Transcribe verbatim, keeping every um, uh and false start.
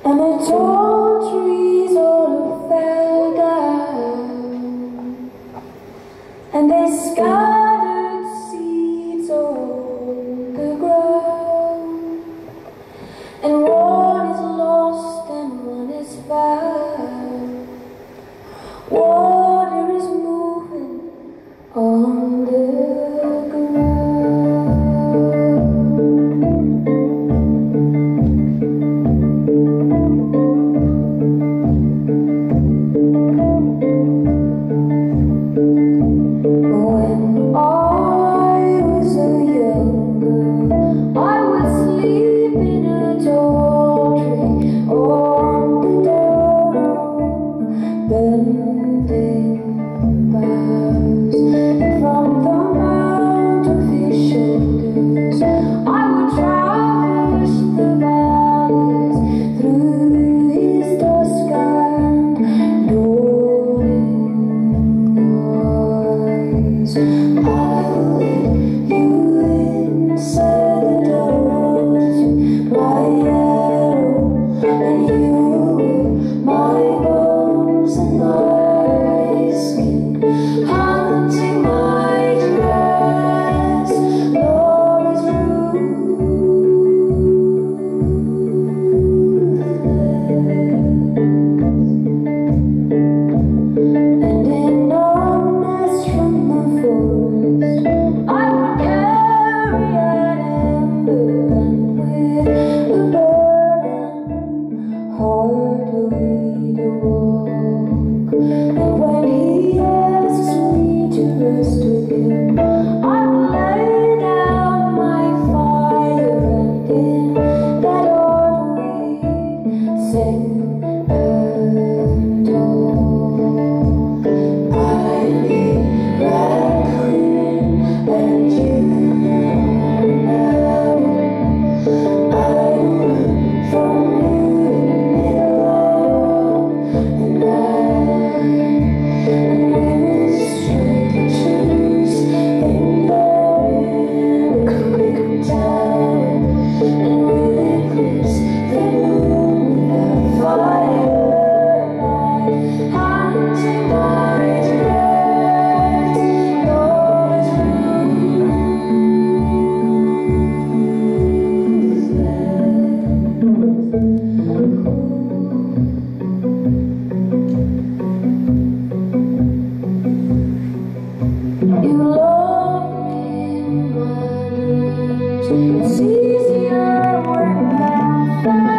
and the tall trees all fell down, and they scattered seeds on the ground, and one is lost and one is found. Water is moving on the bending boughs, and from the mount of his shoulders I would traverse the valleys through his dusk and dawning eyes. I will lead you inside the doors to my arrow, and you will my bones and my skin, hunting my dress, love is ruthless. And in darkness from the forest I would carry an ember, and with a burden heart away to walk. And when he asks me to rest with him, I will lay down my fire, and in that heart we sing and talk. I need red clean, and you know I run from you in the middle of the night. And with straight shoes in the quick tower, and with eclipse the moon without firelight, hunting my dress, love is You love me in my dreams. It's easier when I'm fast.